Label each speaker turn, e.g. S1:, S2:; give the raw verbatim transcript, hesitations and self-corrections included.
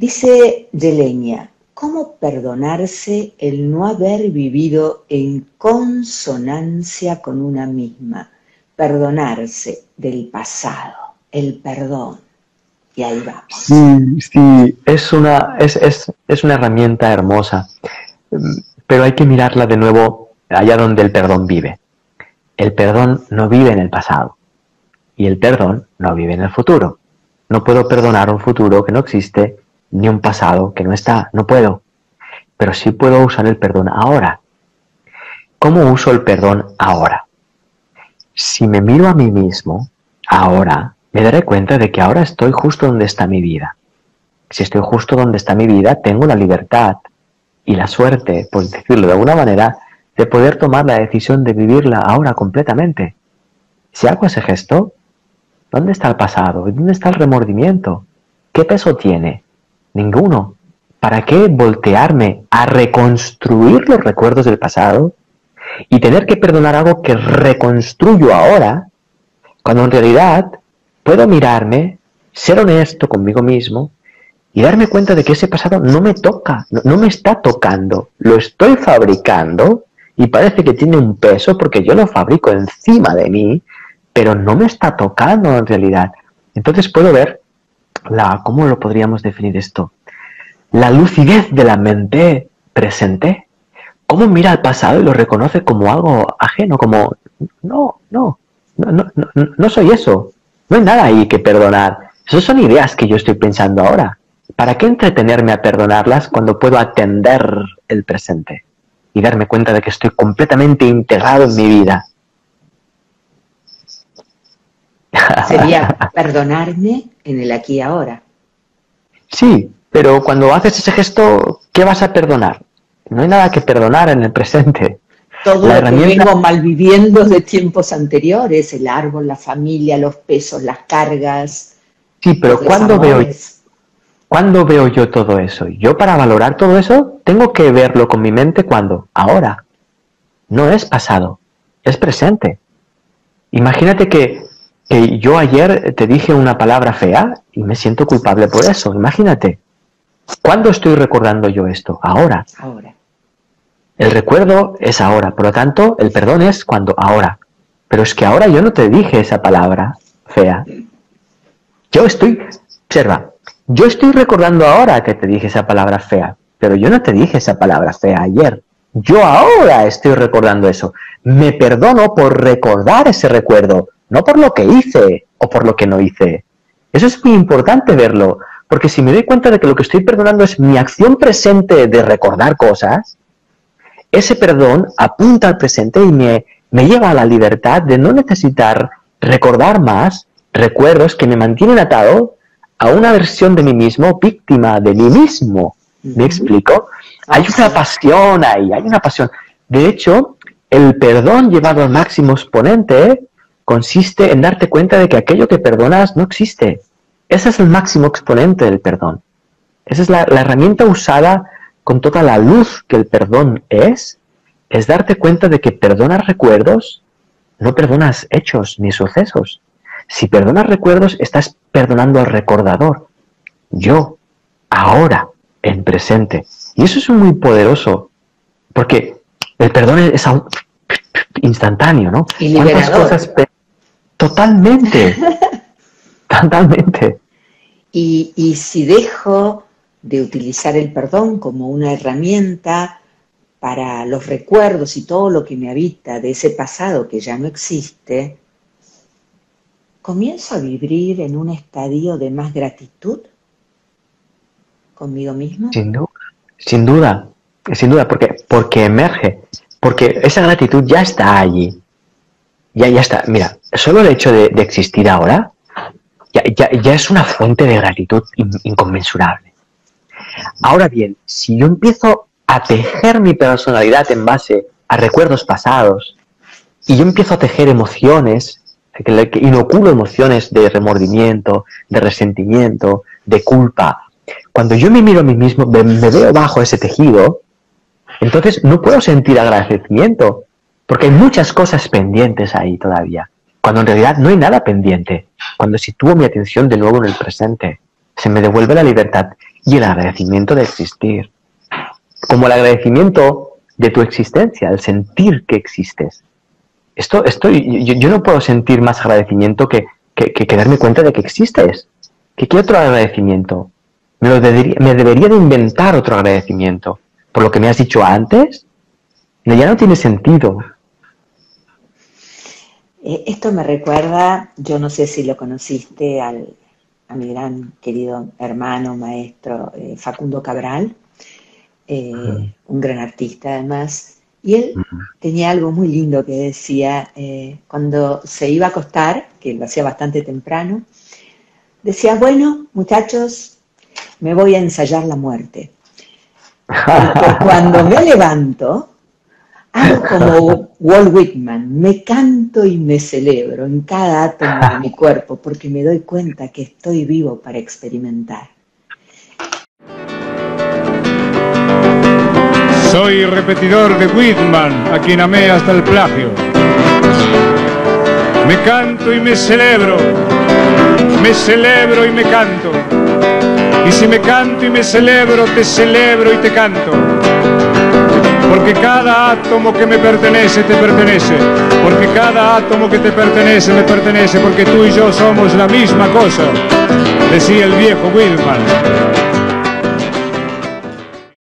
S1: Dice Yelenia, ¿cómo perdonarse el no haber vivido en consonancia con una misma? Perdonarse del pasado, el perdón. Y ahí vamos.
S2: Sí, sí, es una, es, es, es una herramienta hermosa, pero hay que mirarla de nuevo allá donde el perdón vive. El perdón no vive en el pasado y el perdón no vive en el futuro. No puedo perdonar un futuro que no existe ni un pasado que no está, no puedo. Pero sí puedo usar el perdón ahora. ¿Cómo uso el perdón ahora? Si me miro a mí mismo ahora, me daré cuenta de que ahora estoy justo donde está mi vida. Si estoy justo donde está mi vida, tengo la libertad y la suerte, por decirlo de alguna manera, de poder tomar la decisión de vivirla ahora completamente. Si hago ese gesto, ¿dónde está el pasado? ¿Dónde está el remordimiento? ¿Qué peso tiene? Ninguno. ¿Para qué voltearme a reconstruir los recuerdos del pasado y tener que perdonar algo que reconstruyo ahora, cuando en realidad puedo mirarme, ser honesto conmigo mismo y darme cuenta de que ese pasado no me toca, no, no me está tocando, lo estoy fabricando y parece que tiene un peso porque yo lo fabrico encima de mí, pero no me está tocando en realidad. Entonces puedo ver, la, ¿cómo lo podríamos definir esto? La lucidez de la mente presente. ¿Cómo mira al pasado y lo reconoce como algo ajeno? Como, no, no, no, no, no, no soy eso. No hay nada ahí que perdonar. Esas son ideas que yo estoy pensando ahora. ¿Para qué entretenerme a perdonarlas cuando puedo atender el presente y darme cuenta de que estoy completamente integrado en mi vida?
S1: Sería perdonarme en el aquí y ahora.
S2: Sí, pero cuando haces ese gesto, ¿qué vas a perdonar? No hay nada que perdonar en el presente.
S1: Todo la lo herramienta... que vengo malviviendo de tiempos anteriores, el árbol, la familia, los pesos, las cargas.
S2: Sí, pero ¿cuándo veo, ¿cuándo veo yo todo eso? Yo para valorar todo eso tengo que verlo con mi mente ¿cuándo? Ahora. No es pasado, es presente. Imagínate que, que yo ayer te dije una palabra fea y me siento culpable por eso. Imagínate. ¿Cuándo estoy recordando yo esto? Ahora.
S1: Ahora.
S2: El recuerdo es ahora, por lo tanto, el perdón es cuando ahora. Pero es que ahora yo no te dije esa palabra fea. Yo estoy, observa, yo estoy recordando ahora que te dije esa palabra fea, pero yo no te dije esa palabra fea ayer. Yo ahora estoy recordando eso. Me perdono por recordar ese recuerdo, no por lo que hice o por lo que no hice. Eso es muy importante verlo, porque si me doy cuenta de que lo que estoy perdonando es mi acción presente de recordar cosas, ese perdón apunta al presente y me, me lleva a la libertad de no necesitar recordar más recuerdos que me mantienen atado a una versión de mí mismo, víctima de mí mismo. ¿Me explico? Hay una pasión ahí, hay una pasión. De hecho, el perdón llevado al máximo exponente consiste en darte cuenta de que aquello que perdonas no existe. Ese es el máximo exponente del perdón. Esa es la, la herramienta usada con toda la luz que el perdón es, es darte cuenta de que perdonas recuerdos, no perdonas hechos ni sucesos. Si perdonas recuerdos, estás perdonando al recordador. Yo, ahora, en presente. Y eso es muy poderoso, porque el perdón es instantáneo, ¿no?
S1: Y liberador.
S2: Cosas totalmente, totalmente.
S1: Y, y si dejo de utilizar el perdón como una herramienta para los recuerdos y todo lo que me habita de ese pasado que ya no existe, ¿comienzo a vivir en un estadio de más gratitud conmigo mismo?
S2: Sin duda, sin duda, sin duda, porque, porque emerge, porque esa gratitud ya está allí, ya, ya está. Mira, solo el hecho de, de existir ahora ya, ya, ya es una fuente de gratitud in, inconmensurable. Ahora bien, si yo empiezo a tejer mi personalidad en base a recuerdos pasados y yo empiezo a tejer emociones, que, que inoculo emociones de remordimiento, de resentimiento, de culpa, cuando yo me miro a mí mismo, me, me veo bajo ese tejido, entonces no puedo sentir agradecimiento, porque hay muchas cosas pendientes ahí todavía, cuando en realidad no hay nada pendiente, cuando sitúo mi atención de nuevo en el presente. se me devuelve la libertad y el agradecimiento de existir. Como el agradecimiento de tu existencia, el sentir que existes. Esto, estoy, yo, yo no puedo sentir más agradecimiento que, que, que, que darme cuenta de que existes. ¿Qué, qué otro agradecimiento? Me, lo debería, me debería de inventar otro agradecimiento. ¿Por lo que me has dicho antes? No, ya no tiene sentido.
S1: Esto me recuerda, yo no sé si lo conociste, al, a mi gran querido hermano, maestro eh, Facundo Cabral, eh, uh-huh. un gran artista además, y él uh-huh. tenía algo muy lindo que decía, eh, cuando se iba a acostar, que lo hacía bastante temprano, decía, bueno, muchachos, me voy a ensayar la muerte, porque cuando me levanto, hago como Walt Whitman, me canto y me celebro en cada átomo de mi cuerpo, porque me doy cuenta que estoy vivo para experimentar.
S3: Soy repetidor de Whitman, a quien amé hasta el plagio. Me canto y me celebro, me celebro y me canto. Y si me canto y me celebro, te celebro y te canto. Porque cada átomo que me pertenece, te pertenece. Porque cada átomo que te pertenece, me pertenece. Porque tú y yo somos la misma cosa, decía el viejo Whitman.